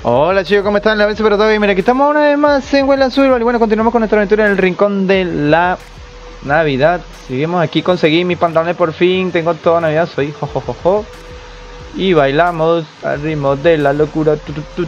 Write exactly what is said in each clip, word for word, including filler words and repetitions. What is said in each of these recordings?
Hola chicos, ¿cómo están? La vez pero todavía, mira, aquí estamos una vez más en Wayland Survival. Y bueno, continuamos con nuestra aventura en el rincón de la Navidad. Seguimos aquí, conseguí mis pantalones por fin. Tengo toda Navidad, soy jojojojo jo, jo, jo. Y bailamos al ritmo de la locura.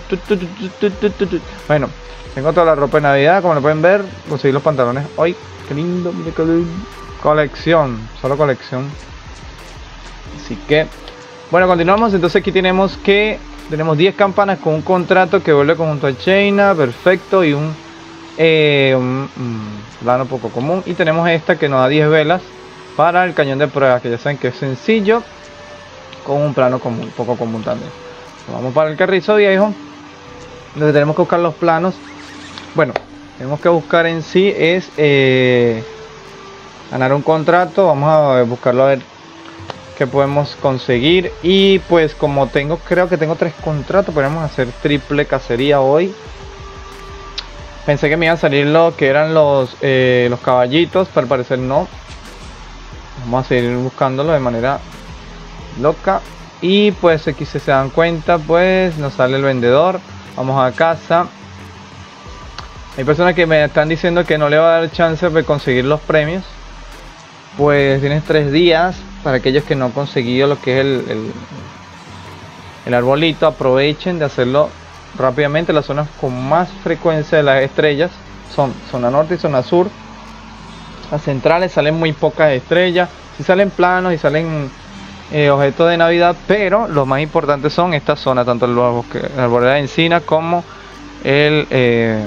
Bueno, tengo toda la ropa de Navidad, como lo pueden ver. Conseguí los pantalones hoy. Qué lindo, mira qué lindo. Colección, solo colección. Así que, bueno, continuamos. Entonces aquí tenemos que... Tenemos diez campanas con un contrato que vuelve conjunto a China, perfecto, y un, eh, un, un plano poco común. Y tenemos esta que nos da diez velas para el cañón de prueba, que ya saben que es sencillo, con un plano común, poco común también. Vamos para el carrizo viejo, donde tenemos que buscar los planos. Bueno, tenemos que buscar en sí es eh, ganar un contrato. Vamos a buscarlo a ver que podemos conseguir. Y pues como tengo, creo que tengo tres contratos, podemos hacer triple cacería hoy. Pensé que me iban a salir lo que eran los eh, los caballitos, pero al parecer no. Vamos a seguir buscándolo de manera loca. Y pues aquí si se dan cuenta, pues nos sale el vendedor. Vamos a casa. Hay personas que me están diciendo que no le va a dar chance de conseguir los premios. Pues tienes tres días. Para aquellos que no han conseguido lo que es el, el, el arbolito, aprovechen de hacerlo rápidamente. Las zonas con más frecuencia de las estrellas son zona norte y zona sur. Las centrales salen muy pocas estrellas. Si salen planos y salen eh, objetos de Navidad, pero los más importantes son estas zonas, tanto el bosque, la arboleda de encina como el eh,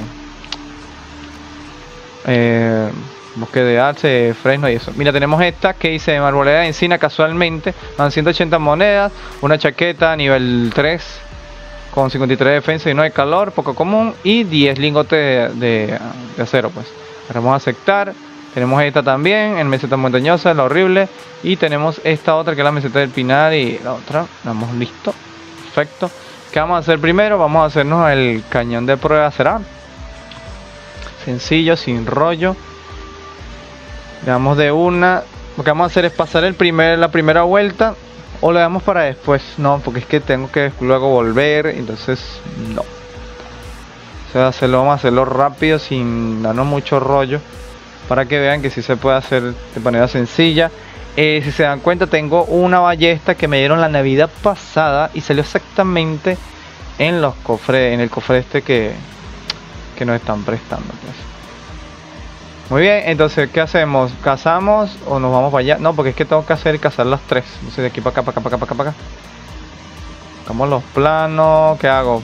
eh, bosque de arce, fresno y eso. Mira, tenemos esta que dice arboleda de encina, casualmente dan ciento ochenta monedas, una chaqueta nivel tres con cincuenta y tres de defensa y no de calor, poco común, y diez lingotes de, de, de acero. Pues vamos a aceptar. Tenemos esta también en meseta montañosa, la horrible, y tenemos esta otra que es la meseta del pinar, y la otra la hemos listo. Perfecto. ¿Qué vamos a hacer primero? Vamos a hacernos el cañón de prueba. Será sencillo, sin rollo. Le damos de una. Lo que vamos a hacer es pasar el primer, la primera vuelta. O le damos para después. No, porque es que tengo que luego volver. Entonces no. O sea, hacerlo, vamos a hacerlo rápido, sin darnos mucho rollo, para que vean que sí se puede hacer de manera sencilla. eh, Si se dan cuenta, tengo una ballesta que me dieron la Navidad pasada. Y salió exactamente en los cofres, en el cofre este que, que nos están prestando, pues. Muy bien, entonces, ¿qué hacemos? ¿Cazamos o nos vamos para allá? No, porque es que tengo que hacer cazar las tres. Entonces, de aquí para acá, para acá, para acá, para acá, para acá. Buscamos los planos. ¿Qué hago?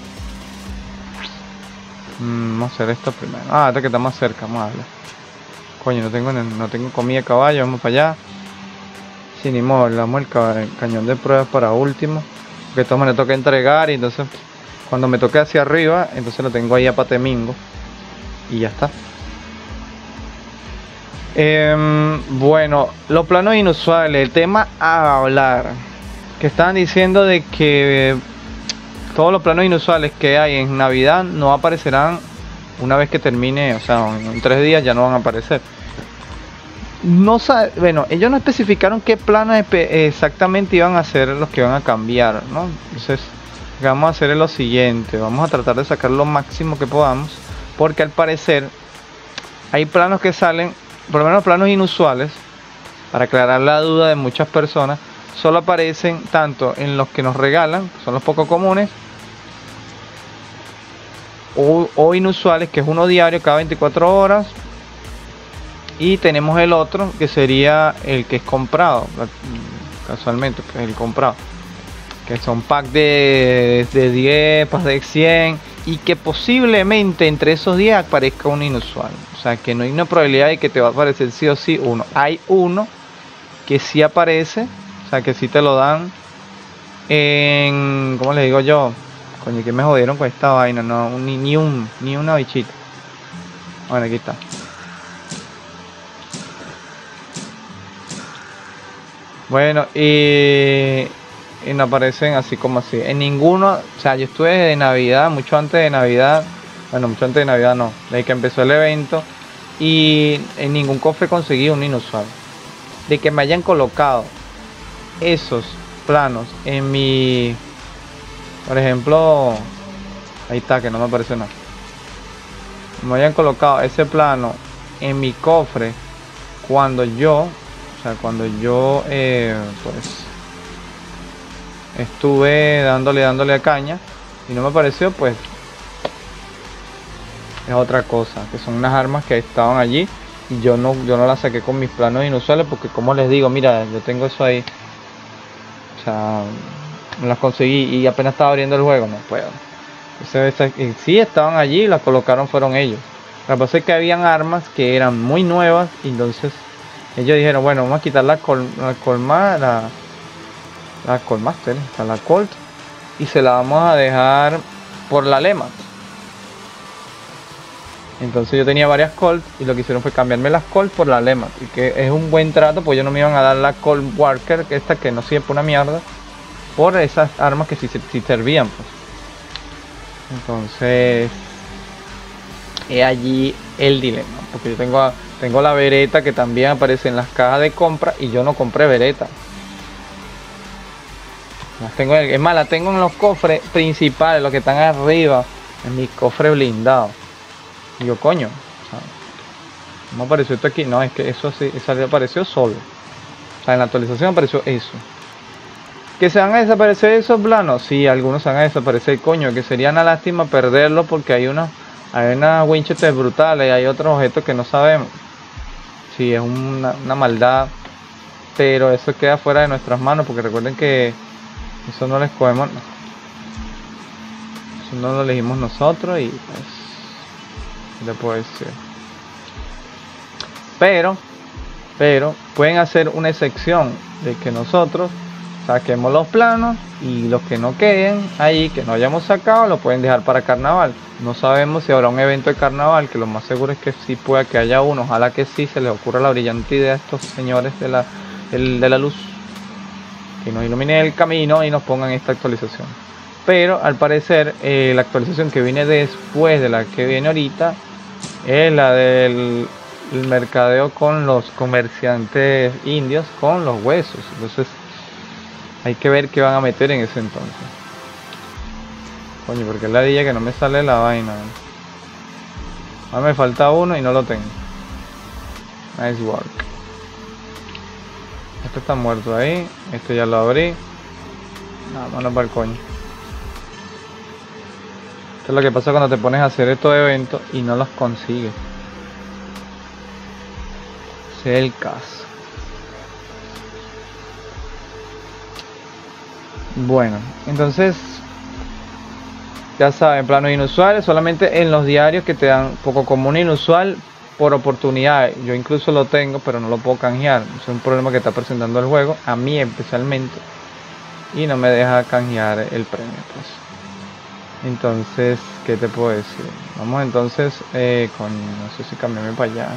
Mm, vamos a hacer esto primero. Ah, este que está más cerca, vamos a darle. Coño, no tengo, no tengo comida de caballo, vamos para allá. Sin ni modo, le damos el, ca el cañón de pruebas para último. Porque esto me le toca entregar y entonces, cuando me toque hacia arriba, entonces lo tengo ahí a patemingo. Y ya está. Eh, bueno, los planos inusuales, el tema a hablar, que estaban diciendo de que eh, todos los planos inusuales que hay en Navidad no aparecerán una vez que termine, o sea, en, en tres días ya no van a aparecer. No sabe, bueno, ellos no especificaron qué planos exactamente iban a ser los que iban a cambiar, ¿no? Entonces, lo que vamos a hacer es lo siguiente, vamos a tratar de sacar lo máximo que podamos, porque al parecer hay planos que salen. Por lo menos planos inusuales, para aclarar la duda de muchas personas, solo aparecen tanto en los que nos regalan, que son los poco comunes, o, o inusuales, que es uno diario cada veinticuatro horas. Y tenemos el otro, que sería el que es comprado, casualmente, que es el comprado, que son packs de, de diez, packs de cien, y que posiblemente entre esos diez aparezca un inusual. O sea, que no hay una probabilidad de que te va a aparecer sí o sí uno. Hay uno que sí aparece, o sea, que sí te lo dan en... ¿Cómo le digo yo? Coño, que me jodieron con esta vaina, no, ni, ni un, ni una bichita. Bueno, aquí está. Bueno, y... y no aparecen así como así. En ninguno, o sea, yo estuve de Navidad, mucho antes de Navidad. Bueno, mucho antes de Navidad no, desde que empezó el evento. Y en ningún cofre conseguí un inusual. De que me hayan colocado esos planos en mi... Por ejemplo, Ahí está, que no me apareció nada. Me habían colocado ese plano en mi cofre cuando yo, o sea, cuando yo, eh, pues, estuve dándole, dándole a caña y no me apareció, pues, es otra cosa, que son unas armas que estaban allí y yo no, yo no las saqué con mis planos inusuales porque, como les digo, mira, yo tengo eso ahí, o sea, me las conseguí y apenas estaba abriendo el juego, no puedo. Entonces, sí estaban allí y las colocaron fueron ellos. Lo que pasa es que habían armas que eran muy nuevas y entonces ellos dijeron, bueno, vamos a quitar la col, la colma, la, la colmaster, o sea, la colt, y se la vamos a dejar por la lema. Entonces yo tenía varias colt y lo que hicieron fue cambiarme las colt por la lema, y que es un buen trato, pues ellos no me iban a dar la colt walker, que esta que no sirve por una mierda, por esas armas que sí, sí servían, pues. Entonces es allí el dilema, porque yo tengo, tengo la Beretta que también aparece en las cajas de compra y yo no compré Beretta. Las tengo, es más, la tengo en los cofres principales, los que están arriba, en mi cofre blindado. Y yo, coño, o sea, no apareció esto aquí, no, es que eso sí, eso apareció solo. O sea, en la actualización apareció eso. ¿Que se van a desaparecer esos planos? Sí, algunos se van a desaparecer, coño, que sería una lástima perderlos porque hay unos, hay unas winchetes brutales y hay otros objetos que no sabemos. Sí, es una, una maldad, pero eso queda fuera de nuestras manos porque recuerden que eso no lo escogemos, no. Eso no lo elegimos nosotros y pues, ¿qué le puedo decir? Pero, pero, pueden hacer una excepción de que nosotros saquemos los planos y los que no queden ahí, que no hayamos sacado, lo pueden dejar para carnaval. No sabemos si habrá un evento de carnaval, que lo más seguro es que sí pueda que haya uno. Ojalá que sí se les ocurra la brillante idea a estos señores de la, el, de la luz, que nos iluminen el camino y nos pongan esta actualización. Pero al parecer eh, la actualización que viene después de la que viene ahorita es la del el mercadeo con los comerciantes indios con los huesos. Entonces hay que ver qué van a meter en ese entonces. Coño, porque es la dilla que no me sale la vaina. Ah, me falta uno y no lo tengo. Nice work. Este está muerto ahí. Este ya lo abrí. Nada, vámonos para el coño. Esto es lo que pasa cuando te pones a hacer estos eventos y no los consigues. Ese es el caso. Bueno, entonces ya saben, planos inusuales solamente en los diarios que te dan poco común e inusual por oportunidad. Yo incluso lo tengo, pero no lo puedo canjear. Es un problema que está presentando el juego, a mí especialmente, y no me deja canjear el premio, pues. Entonces, ¿qué te puedo decir? Vamos entonces eh, con, no sé si cambiarme para allá.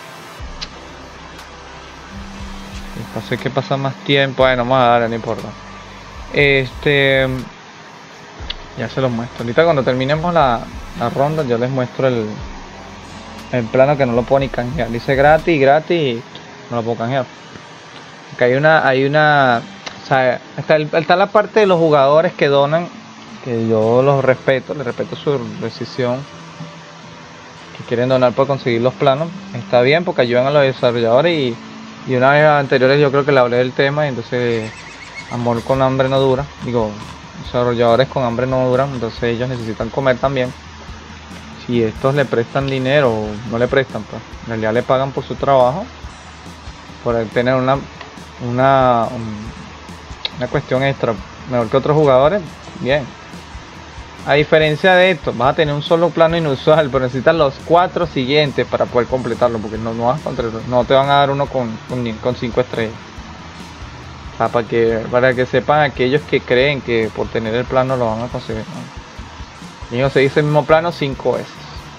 Sé que pasa más tiempo, bueno, vamos a darle, no importa. Este, ya se los muestro. Ahorita cuando terminemos la, la ronda yo les muestro el, el plano, que no lo puedo ni canjear. Dice gratis, gratis, no lo puedo canjear. Porque hay una, hay una, o sea, está, el, está la parte de los jugadores que donan, que yo los respeto, les respeto su decisión, que quieren donar para conseguir los planos. Está bien porque ayudan a los desarrolladores y, y una vez anteriores yo creo que le hablé del tema y entonces... Amor con hambre no dura, digo, desarrolladores con hambre no duran, entonces ellos necesitan comer también. Si estos le prestan dinero o no le prestan, pues en realidad le pagan por su trabajo, por tener una, una, una cuestión extra mejor que otros jugadores, bien. A diferencia de esto, vas a tener un solo plano inusual, pero necesitas los cuatro siguientes para poder completarlo, porque no, no, vas a encontrar, no te van a dar uno con, con, con cinco estrellas. Para que, para que sepan aquellos que creen que por tener el plano lo van a conseguir, ¿no? Y no se dice el mismo plano cinco veces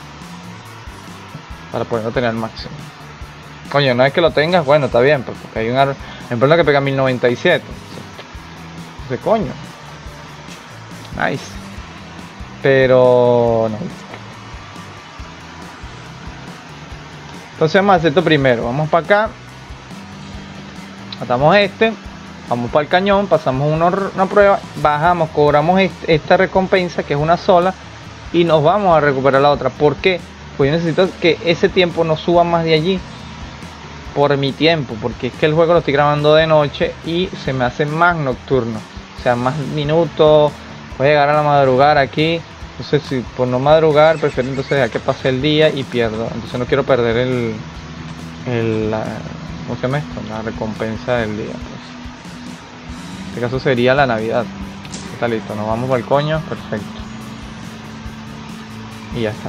para poderlo tener al máximo. Coño, no es que lo tengas, bueno, está bien, porque hay un ejemplo que pega mil noventa y siete. Ese coño. Nice. Pero no. Entonces vamos a hacer esto primero. Vamos para acá. Matamos este. Vamos para el cañón, pasamos una, una prueba, bajamos, cobramos esta recompensa que es una sola y nos vamos a recuperar la otra. ¿Por qué? Pues yo necesito que ese tiempo no suba más de allí por mi tiempo, porque es que el juego lo estoy grabando de noche y se me hace más nocturno, o sea, más minutos, voy a llegar a la madrugada aquí. Entonces, si por no madrugar, prefiero entonces dejar que pase el día y pierdo. Entonces no quiero perder el, el la, ¿cómo se llama esto? La recompensa del día, pues. En este caso sería la Navidad. Está listo, nos vamos al coño, perfecto. Y ya está.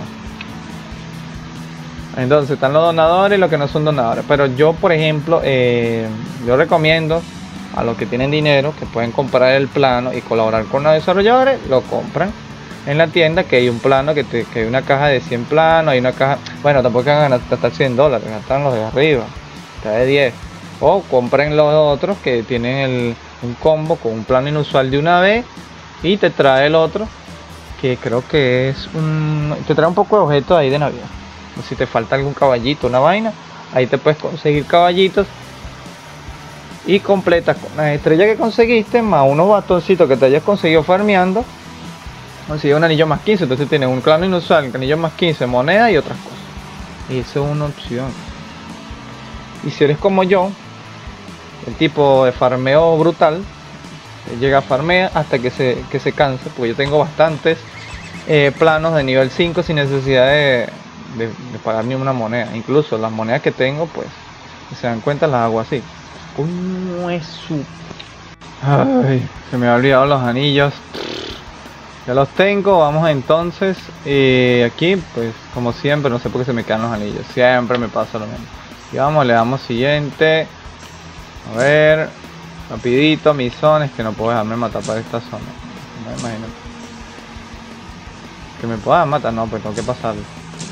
Entonces están los donadores y los que no son donadores. Pero yo, por ejemplo, eh, yo recomiendo a los que tienen dinero, que pueden comprar el plano y colaborar con los desarrolladores, lo compran en la tienda, que hay un plano, que, te, que hay una caja de cien planos, hay una caja, bueno, tampoco van a gastar cien dólares, gastan los de arriba, está de diez. O compren los otros que tienen el, un combo con un plano inusual de una vez y te trae el otro, que creo que es un, te trae un poco de objetos ahí de Navidad. Si te falta algún caballito, una vaina, ahí te puedes conseguir caballitos y completas con las estrellas que conseguiste más unos bastoncitos que te hayas conseguido farmeando. Consigue un anillo más quince, entonces tienes un plano inusual, un anillo más quince, moneda y otras cosas. Y eso es una opción. Y si eres como yo, el tipo de farmeo brutal, llega a farmear hasta que se, que se canse, porque yo tengo bastantes eh, planos de nivel cinco sin necesidad de, de, de pagar ni una moneda. Incluso las monedas que tengo, pues, si se dan cuenta, las hago así. ¿Cómo es su...? Ay, se me ha olvidado los anillos. Ya los tengo, vamos entonces. Y aquí, pues, como siempre, no sé por qué se me quedan los anillos. Siempre me pasa lo mismo. Y vamos, le damos siguiente. A ver, rapidito, mis zonas, que no puedo dejarme matar para esta zona. No, imagínate. Que me puedan matar, no, pues tengo que pasarlo.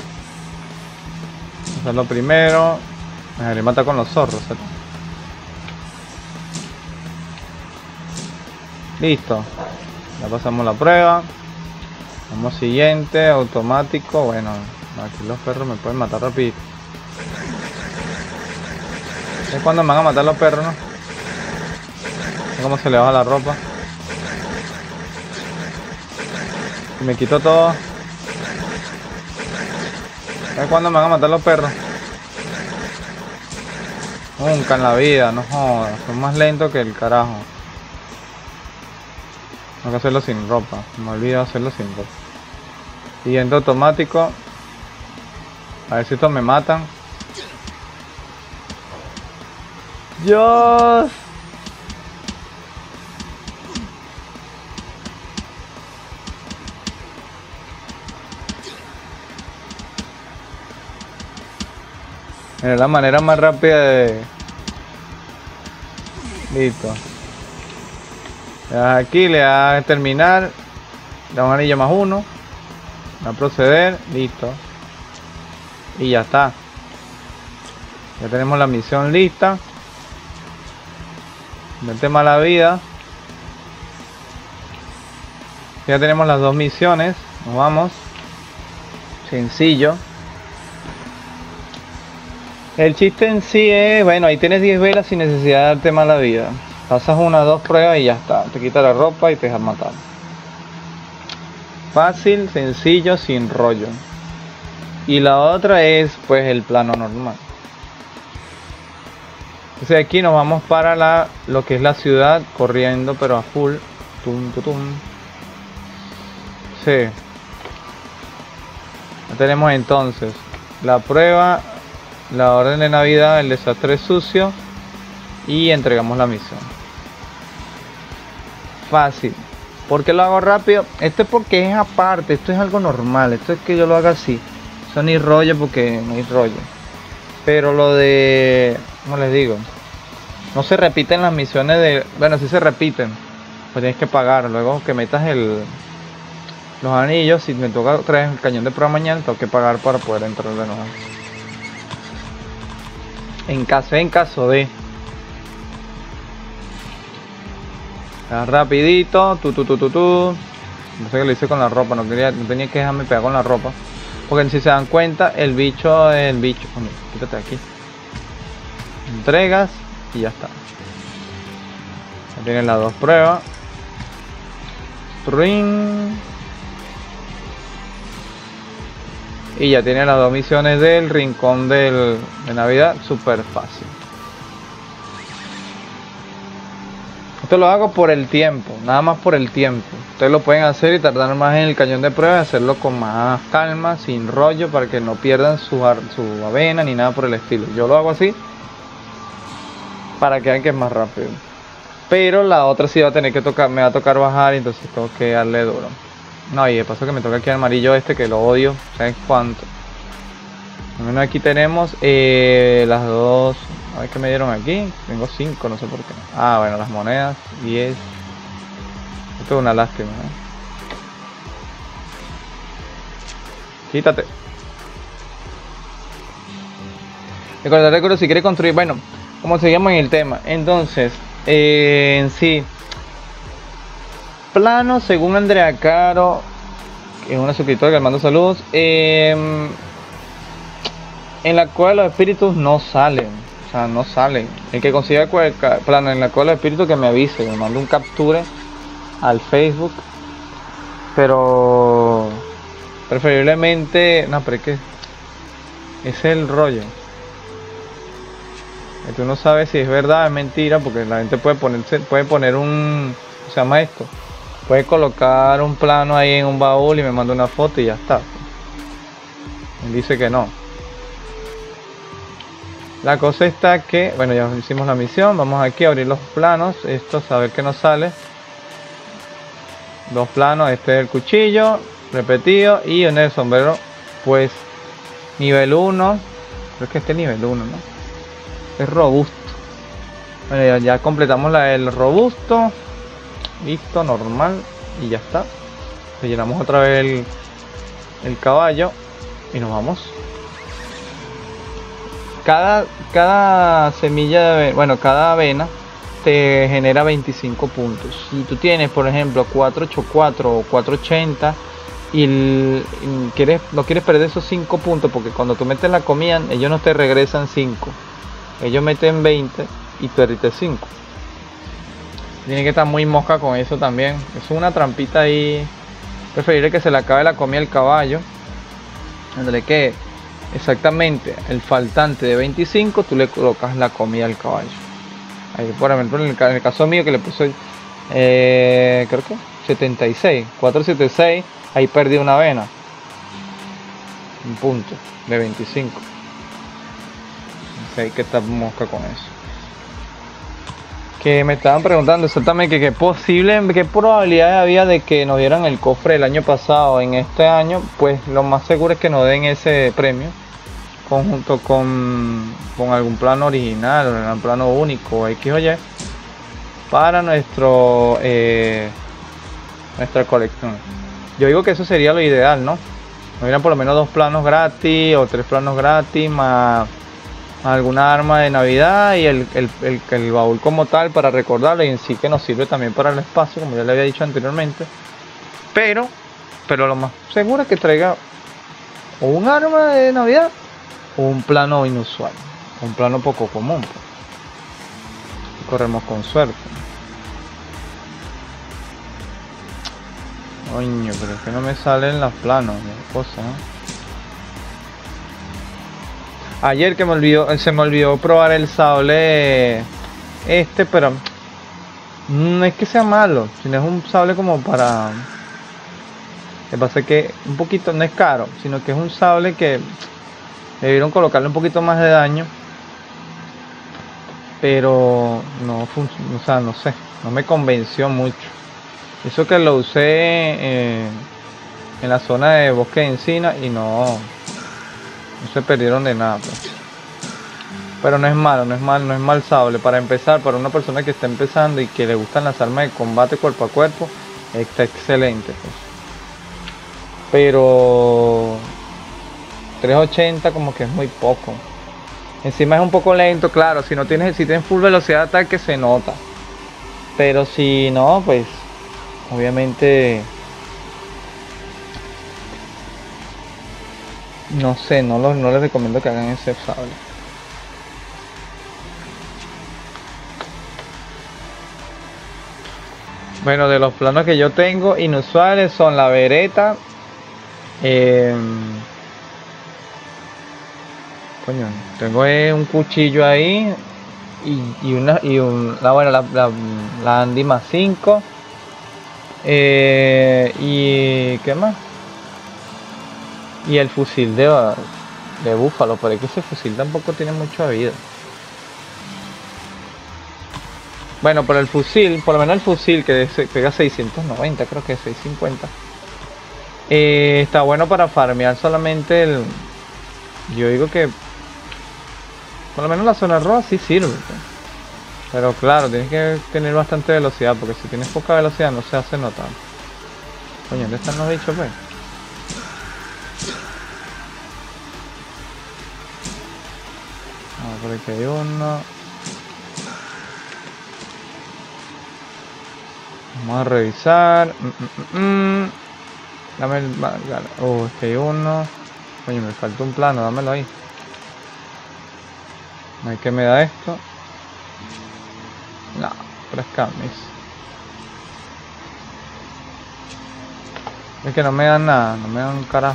Hacerlo primero. Me dejaré matar con los zorros, ¿cierto? Listo. Ya pasamos la prueba. Vamos siguiente, automático. Bueno, aquí los perros me pueden matar rapidito. Es cuando me van a matar los perros, ¿no? Es como se le baja la ropa. Y me quito todo. Es cuando me van a matar los perros. Nunca en la vida, no jodas. Son más lentos que el carajo. Tengo que hacerlo sin ropa. Me olvido hacerlo sin ropa. Siguiente automático. A ver si estos me matan. Dios. Mira, la manera más rápida de... Listo. Le das aquí, le das a terminar. Le das un anillo más uno. Le das a proceder. Listo. Y ya está. Ya tenemos la misión lista. Vete mala vida. Ya tenemos las dos misiones. Nos vamos. Sencillo. El chiste en sí es, bueno, ahí tienes diez velas sin necesidad de darte mala vida. Pasas una, dos pruebas y ya está. Te quita la ropa y te dejas matar. Fácil, sencillo, sin rollo. Y la otra es, pues, el plano normal. Entonces aquí nos vamos para la, lo que es la ciudad, corriendo pero a full. Tum, tum, tum. Sí. Ya tenemos entonces la prueba, la orden de Navidad, el desastre sucio y entregamos la misión. Fácil. ¿Por qué lo hago rápido? Esto es porque es aparte, esto es algo normal, esto es que yo lo haga así. Eso ni rollo porque no hay rollo. Pero lo de... ¿cómo les digo? No se repiten las misiones de... Bueno, sí se repiten. Pues tienes que pagar. Luego que metas el... los anillos. Si me toca traer el cañón de prueba mañana, tengo que pagar para poder entrar de nuevo. En caso, en caso de... Rapidito. Tu, tu, tu, tu, tu. No sé qué lo hice con la ropa. No, quería, no tenía que dejarme pegar con la ropa. Porque si se dan cuenta, el bicho, el bicho, oh, mira, quítate aquí. Entregas y ya está. Ya tienen las dos pruebas. Ring. Y ya tiene las dos misiones del rincón del, de Navidad, súper fácil. Esto lo hago por el tiempo, nada más por el tiempo. Ustedes lo pueden hacer y tardar más en el cañón de prueba, hacerlo con más calma, sin rollo, para que no pierdan su, su avena ni nada por el estilo. Yo lo hago así para que vean que es más rápido. Pero la otra sí va a tener que tocar, me va a tocar bajar, y entonces tengo que darle duro. No, y de paso que me toca aquí el amarillo este, que lo odio. ¿Sabes cuánto? Al menos aquí tenemos eh, las dos. A ver qué me dieron aquí. Tengo cinco, no sé por qué. Ah, bueno, las monedas. diez. Esto es una lástima, ¿eh? Quítate. Recordad, recuerdo si quiere construir. Bueno, como seguimos en el tema. Entonces, eh, en sí. Plano, según Andrea Caro, que es una suscriptora que le mando saludos. Eh, en la cueva de los espíritus no salen. O sea, no salen. El que consiga plano en la cueva de los espíritus, que me avise, me mande un capture al Facebook. Pero preferiblemente. No, pero es que ese es el rollo. Que tú no sabes si es verdad o es mentira, porque la gente puede ponerse, puede poner un. ¿Cómo se llama esto? Puede colocar un plano ahí en un baúl y me manda una foto y ya está. Él dice que no. La cosa está que, bueno, ya hicimos la misión. Vamos aquí a abrir los planos. Esto, a ver qué nos sale. Dos planos. Este es el cuchillo repetido. Y en el sombrero, pues, nivel uno. Creo que este es nivel uno, ¿no? Es robusto. Bueno, ya, ya completamos la del robusto. Listo, normal. Y ya está. Le llenamos otra vez el, el caballo. Y nos vamos. Cada, cada semilla de, bueno, cada avena te genera veinticinco puntos. Si tú tienes, por ejemplo, cuatrocientos ochenta y cuatro o cuatrocientos ochenta y, el, y quieres, no quieres perder esos cinco puntos, porque cuando tú metes la comida, ellos no te regresan cinco. Ellos meten veinte y perdiste cinco. Tiene que estar muy mosca con eso también. Es una trampita ahí. Preferible que se le acabe la comida al caballo. Dándole que exactamente el faltante de veinticinco, tú le colocas la comida al caballo. Ahí, por ejemplo, en el, en el caso mío, que le puse eh, creo que setenta y seis, cuatrocientos setenta y seis, ahí perdí una avena, un punto de veinticinco. Hay que estar mosca con eso. Que me estaban preguntando exactamente qué posible, qué probabilidades había de que nos dieran el cofre del año pasado en este año. Pues lo más seguro es que nos den ese premio conjunto con, con algún plano original o algún plano único X o Y para nuestro eh, nuestra colección. Yo digo que eso sería lo ideal, ¿no? Nos dieran por lo menos dos planos gratis o tres planos gratis más alguna arma de Navidad y el, el, el, el baúl como tal para recordarlo, y en sí que nos sirve también para el espacio, como ya le había dicho anteriormente. Pero, pero lo más seguro es que traiga o un arma de Navidad o un plano inusual, un plano poco común. Corremos con suerte. Coño, pero es que no me salen los planos, las cosas, ¿no? Ayer que me olvidó, se me olvidó probar el sable este, pero no es que sea malo, sino es un sable como para... Lo que pasa es que un poquito, no es caro, sino que es un sable que debieron colocarle un poquito más de daño, pero no funciona, o sea, no sé, no me convenció mucho. Eso que lo usé eh, en la zona de bosque de encina y no... No se perdieron de nada, pues. Pero no es malo, no es mal, no es mal sable. Para empezar, para una persona que está empezando y que le gustan las armas de combate cuerpo a cuerpo, está excelente, pues. Pero trescientos ochenta como que es muy poco. Encima es un poco lento, claro. Si no tienes, si tienes full velocidad de ataque se nota. Pero si no, pues obviamente no sé, no, lo, no les recomiendo que hagan ese sable. Bueno, de los planos que yo tengo inusuales son la Beretta, eh, Coño, tengo eh, un cuchillo ahí y, y una y un la bueno la, la, la Andy más cinco eh, y ¿qué más? Y el fusil de, de búfalo, pero es que ese fusil tampoco tiene mucha vida. Bueno, por el fusil, por lo menos el fusil que pega seiscientos noventa, creo que es seiscientos cincuenta. Eh, está bueno para farmear solamente el... Yo digo que... Por lo menos la zona roja sí sirve. Pues. Pero claro, tienes que tener bastante velocidad, porque si tienes poca velocidad no se hace notar. Coño, ¿dónde están los bichos, pues? Ah, por aquí hay uno. Vamos a revisar. Mm, mm, mm. Dame el... Oh, es que hay uno. Coño, me falta un plano, dámelo ahí. No hay que me da esto. No, tres camis. Es que no me dan nada, no me dan un carajo.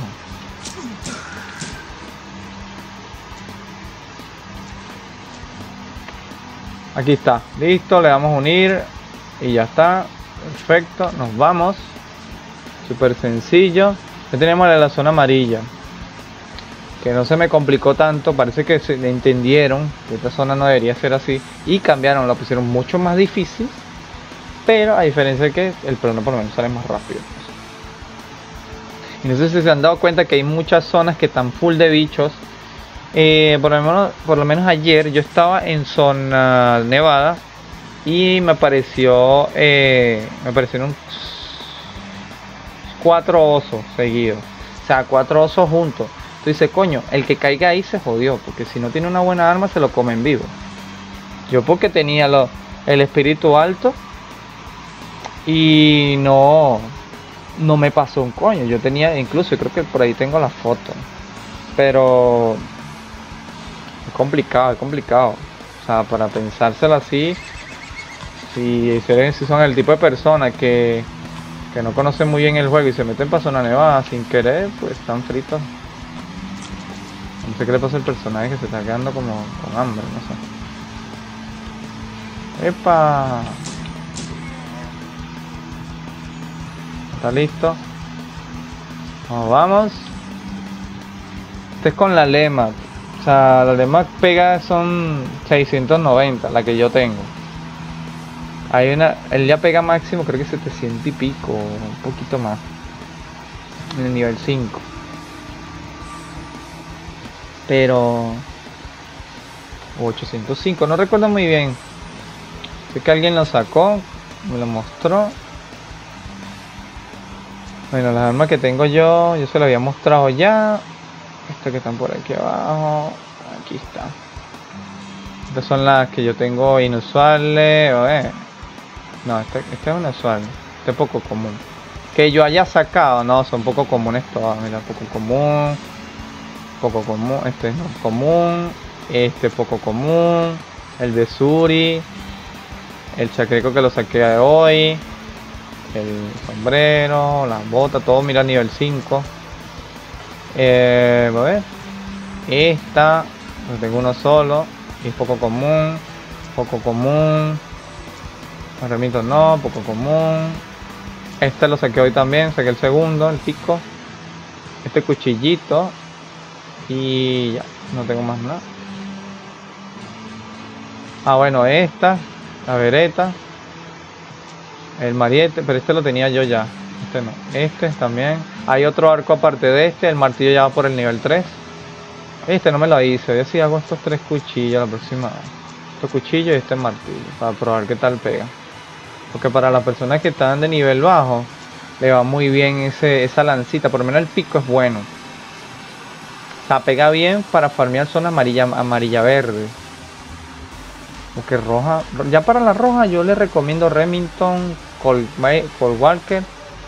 Aquí está, listo, le damos unir y ya está. Perfecto, nos vamos. Súper sencillo. Ya tenemos la zona amarilla. Que no se me complicó tanto, parece que se entendieron que esta zona no debería ser así y cambiaron, la pusieron mucho más difícil, pero a diferencia de que el plano por lo menos sale más rápido. Y no sé si se han dado cuenta que hay muchas zonas que están full de bichos. Eh, por, lo menos, por lo menos ayer yo estaba en zona nevada y me apareció eh, me aparecieron cuatro osos seguidos, o sea, cuatro osos juntos. Dice, coño, el que caiga ahí se jodió, porque si no tiene una buena arma se lo comen vivo. Yo porque tenía lo, el espíritu alto y no no me pasó un coño. Yo tenía, incluso creo que por ahí tengo la foto, pero es complicado, es complicado. O sea, para pensárselo así, si, si son el tipo de personas que, que no conocen muy bien el juego y se meten para zona nevada sin querer, pues están fritos. No sé qué le pasa al personaje que se está quedando como con hambre, no sé. ¡Epa! Está listo. Nos vamos. Este es con la lema. O sea, la lema pega son seiscientos noventa, la que yo tengo. Hay una, él ya pega máximo, creo que setecientos y pico, un poquito más. En el nivel cinco. Pero ochocientos cinco, no recuerdo muy bien. Sé que alguien lo sacó, me lo mostró. Bueno, las armas que tengo yo, yo se lo había mostrado ya. Estas que están por aquí abajo, aquí está. Estas son las que yo tengo inusuales. Eh. No, este, este es un usual, este es poco común. Que yo haya sacado, no, son poco comunes todas. Mira, poco común. Poco común, este no es común, este poco común, el de Suri, el chacreco que lo saqué hoy, el sombrero, las botas, todo mira nivel cinco. Eh, a ver, esta, tengo uno solo, y es poco común, poco común, los remitos no, poco común. Este lo saqué hoy también, saqué el segundo, el pico, este cuchillito. Y ya, no tengo más nada. Ah, bueno, esta, la vereta, el mariete, pero este lo tenía yo ya. Este no, este también. Hay otro arco aparte de este, el martillo ya va por el nivel tres. Este no me lo hice, voy a ver si hago estos tres cuchillos la próxima vez. Estos cuchillos y este martillo, para probar qué tal pega. Porque para las personas que están de nivel bajo, le va muy bien ese, esa lancita, por lo menos el pico es bueno. O sea, pega bien para farmear zona amarilla, amarilla verde. Porque roja, ya para la roja yo le recomiendo Remington, Colt, Colt Walker,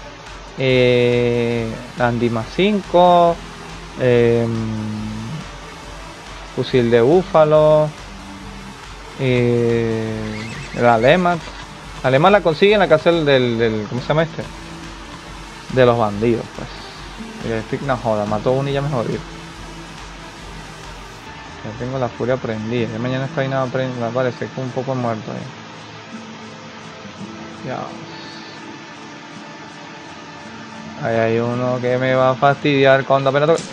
eh, Andy más cinco, eh, fusil de búfalo, eh, la lema. La lema la consigue en la casa del, del, del, ¿cómo se llama este? De los bandidos, pues. Y este, no joda, mató uno y ya me jodió. Ya tengo la furia prendida. Ya mañana esta vaina va a prend- va a aparecer como un poco muerto ahí. Ya. Ahí hay uno que me va a fastidiar cuando apenas toque.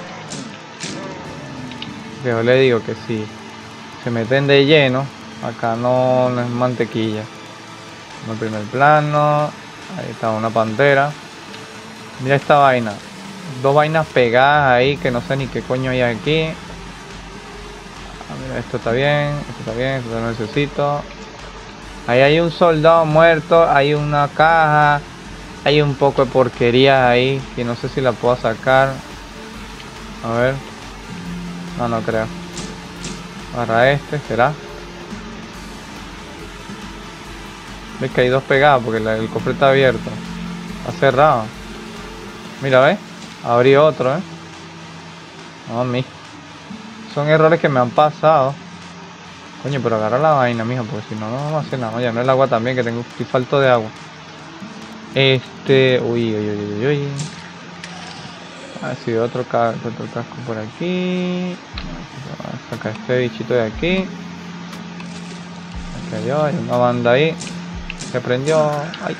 Yo le digo que si se meten de lleno, acá no, no es mantequilla. En el primer plano, ahí está una pantera. Mira esta vaina. Dos vainas pegadas ahí que no sé ni qué coño hay aquí. Ah, mira, esto está bien, esto está bien, esto lo necesito. Ahí hay un soldado muerto, hay una caja, hay un poco de porquería ahí que no sé si la puedo sacar. A ver. No, no creo. Para este, ¿será? Ves que hay dos pegadas porque la- el cofre está abierto. Está cerrado. Mira, ¿ves? Abrí otro, ¿eh? No, a mí. Son errores que me han pasado. Coño, pero agarra la vaina, mija, porque si no, no vamos a hacer nada. Ya no el agua también, que tengo estoy falto de agua. Este... Uy, uy, uy, uy, uy. A ver si veo otro, ca otro casco por aquí. Vamos a sacar este bichito de aquí. Aquí hay, hay una banda ahí. Se prendió. Ay.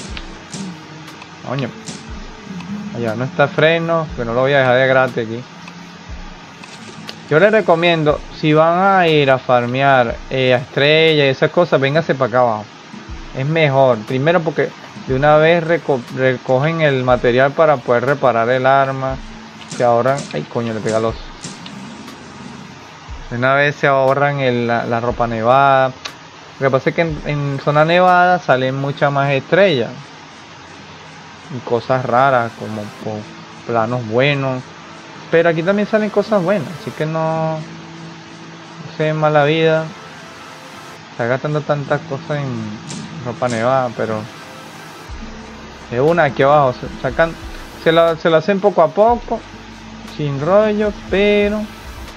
Coño. Allá no está freno, que no lo voy a dejar de gratis aquí. Yo les recomiendo, si van a ir a farmear eh, a estrella y esas cosas, vénganse para acá abajo. Es mejor. Primero porque de una vez reco recogen el material para poder reparar el arma. Se ahorran... Ay, coño, le pega los... De una vez se ahorran el, la, la ropa nevada. Lo que pasa es que en, en zona nevada salen muchas más estrellas. Y cosas raras, como por planos buenos. Pero aquí también salen cosas buenas, así que no, no sé, mala vida. Está gastando tantas cosas en ropa nevada, pero de una aquí abajo se sacan, se lo, se lo hacen poco a poco, sin rollo, pero no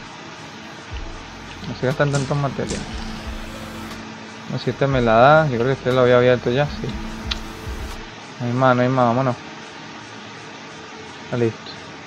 se gastan tantos materiales. No sé si este me la da, yo creo que este lo había abierto ya, sí. No hay más, no hay más, vámonos. Está listo.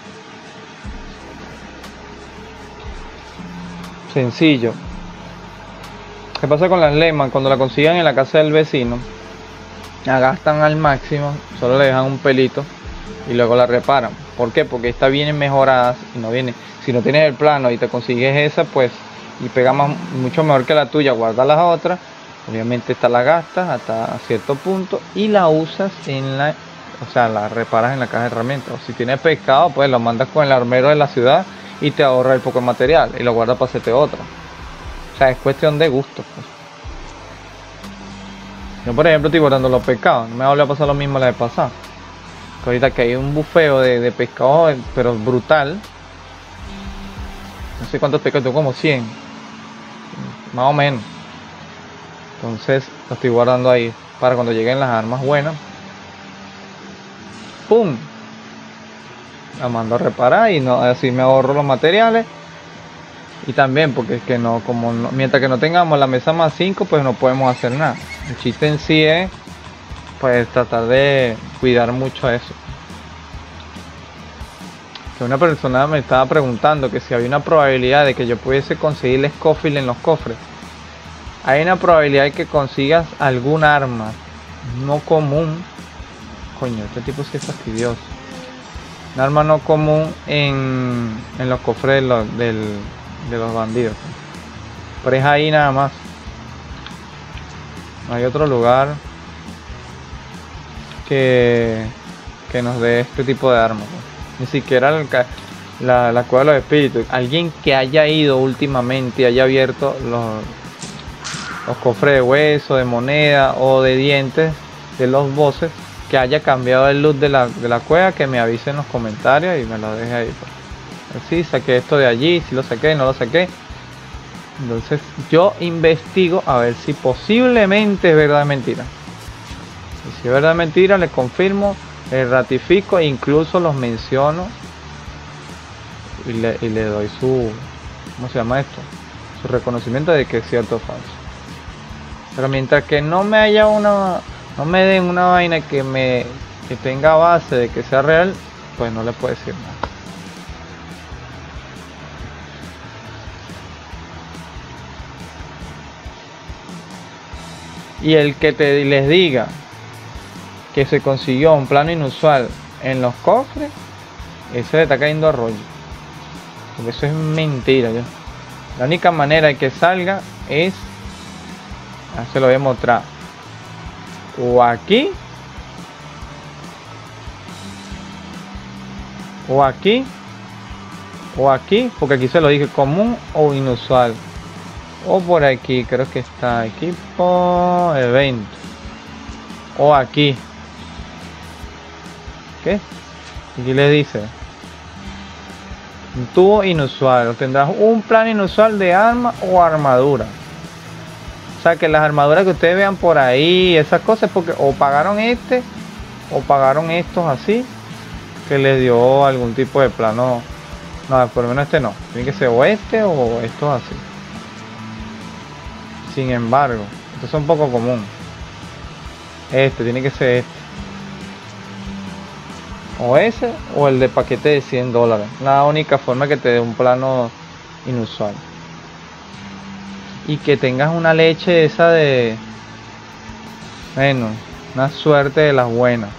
Sencillo. ¿Qué pasa con las lemas? Cuando la consigan en la casa del vecino, la gastan al máximo, solo le dejan un pelito y luego la reparan. ¿Por qué? Porque estas vienen mejoradas y no viene. Si no tienes el plano y te consigues esa, pues, y pega más, mucho mejor que la tuya, guarda las otras. Obviamente esta la gastas hasta cierto punto y la usas en la, o sea, la reparas en la caja de herramientas. O si tienes pescado, pues lo mandas con el armero de la ciudad y te ahorra el poco de material y lo guardas para hacerte otra. O sea, es cuestión de gusto, pues. Yo, por ejemplo, estoy guardando los pescados. No me va a volver a pasar lo mismo la vez pasada. Que ahorita que hay un bufeo de, de pescado, pero brutal. No sé cuántos pescados tengo, como cien. Más o menos. Entonces, lo estoy guardando ahí para cuando lleguen las armas buenas. ¡Pum! La mando a reparar y no, así me ahorro los materiales. Y también porque es que no, como no, mientras que no tengamos la mesa más cinco, pues no podemos hacer nada. El chiste en sí es pues tratar de cuidar mucho eso. Que una persona me estaba preguntando que si había una probabilidad de que yo pudiese conseguir el Scofield en los cofres. Hay una probabilidad de que consigas algún arma no común. Coño, este tipo sí es fastidioso. Un arma no común en, en los cofres de los, del, de los bandidos. Pero es ahí nada más. No hay otro lugar que, que nos dé este tipo de armas. Ni siquiera el, la, la cueva de los espíritus. Alguien que haya ido últimamente y haya abierto los, los cofres de hueso, de moneda o de dientes de los bosses, que haya cambiado el loot de la, de la cueva, que me avise en los comentarios y me lo deje ahí. Pues. Sí, saqué esto de allí, si lo saqué, no lo saqué. Entonces yo investigo a ver si posiblemente es verdad o mentira. Y si es verdad o mentira, le confirmo, le ratifico e incluso los menciono y le, y le doy su, ¿cómo se llama esto? Su reconocimiento de que es cierto o falso. Pero mientras que no me haya una, no me den una vaina que me que tenga base de que sea real, pues no le puedo decir nada. Y el que te les diga que se consiguió un plano inusual en los cofres, ese le está cayendo a rollo. Porque eso es mentira. ¿Ya? La única manera de que salga es, ya se lo voy a mostrar, o aquí, o aquí, o aquí, porque aquí se lo dije, común o inusual, o por aquí, creo que está equipo, evento, o aquí, ¿qué? Aquí le dice un tubo inusual, tendrás un plan inusual de arma o armadura. O sea que las armaduras que ustedes vean por ahí, esas cosas, porque o pagaron este o pagaron estos así, que les dio algún tipo de plano. No, por lo menos este no, tiene que ser o este o estos así. Sin embargo, estos son poco común. Este tiene que ser este, o ese o el de paquete de cien dólares. La única forma que te dé un plano inusual y que tengas una leche esa de, bueno, una suerte de las buenas,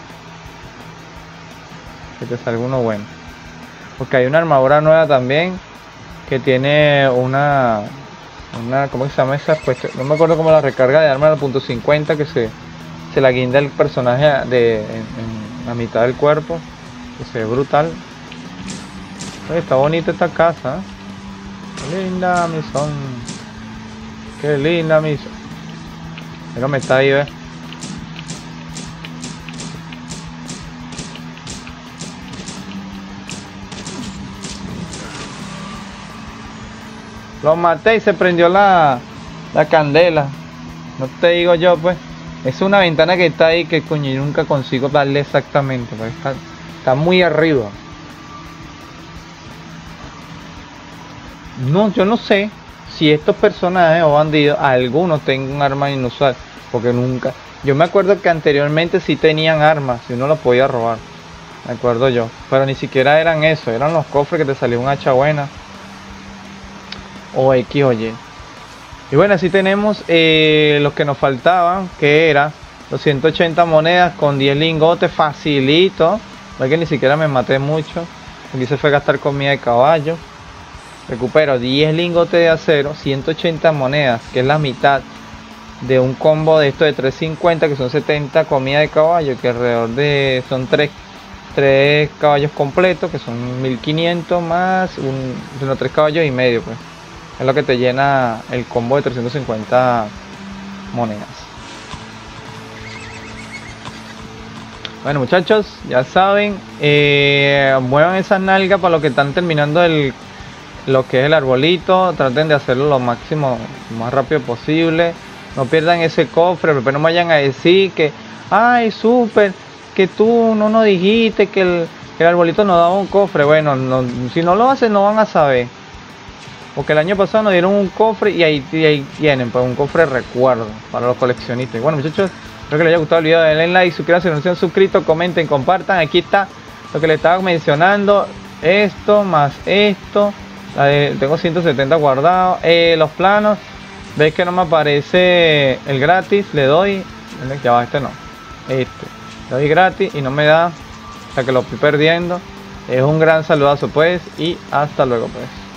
que te salga uno bueno, porque hay una armadura nueva también que tiene una una ¿cómo se llama esa? Pues no me acuerdo cómo la recarga de arma del punto cincuenta, que se se la guinda el personaje de en, en la mitad del cuerpo, que se ve brutal. Oye, está bonita esta casa, ¿eh? Qué linda mi son, qué linda mi son. Pero me está ahí, ¿ves? Lo maté y se prendió la, la candela. No te digo yo, pues. Es una ventana que está ahí que coño yo nunca consigo darle exactamente, porque está, está muy arriba. No, yo no sé si estos personajes o bandidos, algunos tengan un arma inusual, porque nunca. Yo me acuerdo que anteriormente sí tenían armas y uno los podía robar. Me acuerdo yo. Pero ni siquiera eran eso, eran los cofres que te salió un hacha buena. O X o Y. Y bueno, así tenemos eh, los que nos faltaban, que era los ciento ochenta monedas con diez lingotes, facilito. Ve que ni siquiera me maté mucho. Aquí se fue a gastar comida de caballo. Recupero diez lingotes de acero, ciento ochenta monedas, que es la mitad de un combo de esto de trescientos cincuenta, que son setenta comida de caballo, que alrededor de son tres caballos completos, que son mil quinientos más un, no, tres caballos y medio, pues. Es lo que te llena el combo de trescientos cincuenta monedas. Bueno, muchachos, ya saben, eh, muevan esas nalgas para los que están terminando el, lo que es el arbolito. Traten de hacerlo lo máximo, lo más rápido posible. No pierdan ese cofre, pero no vayan a decir que, ay, súper, que tú no nos dijiste que el, que el arbolito nos daba un cofre. Bueno, no, si no lo hacen no van a saber. Porque el año pasado nos dieron un cofre y ahí, y ahí tienen, pues un cofre de recuerdo para los coleccionistas. Bueno, muchachos, espero que les haya gustado el video. Denle like, suscríbanse si no se han suscrito, comenten, compartan. Aquí está lo que les estaba mencionando. Esto más esto. La de, tengo ciento setenta guardados. Eh, los planos. Veis que no me aparece el gratis. Le doy. Ya va, este no. Este. Le doy gratis y no me da. O sea que lo estoy perdiendo. Es un gran saludazo pues. Y hasta luego pues.